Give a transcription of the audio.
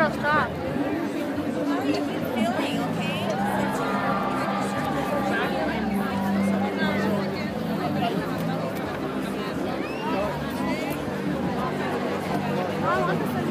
stop. How have you been feeling, okay? Since I want to